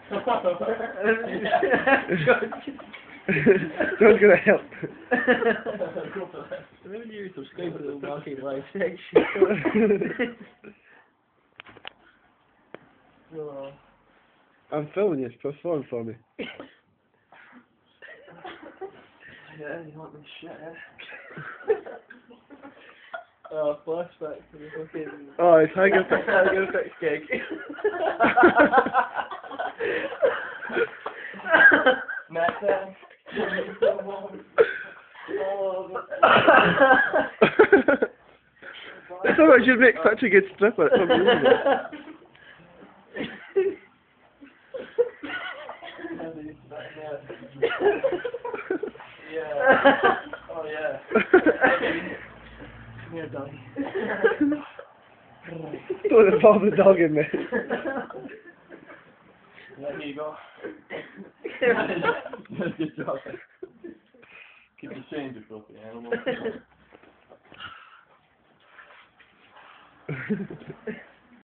John's gonna help. Maybe you subscribe to the Marky Live section. I'm filming you, perform for me. Yeah, you want me shit, eh? Flashback to the fucking... Oh, it's Tiger Fix. Tiger Fix gig. Meta. That's how much you'd make such a good stripper, it's unbelievable. Yeah. Oh yeah. Come here, doggy. Don't involve the dog in me. There you go. Good job. Keep the change of filthy animal.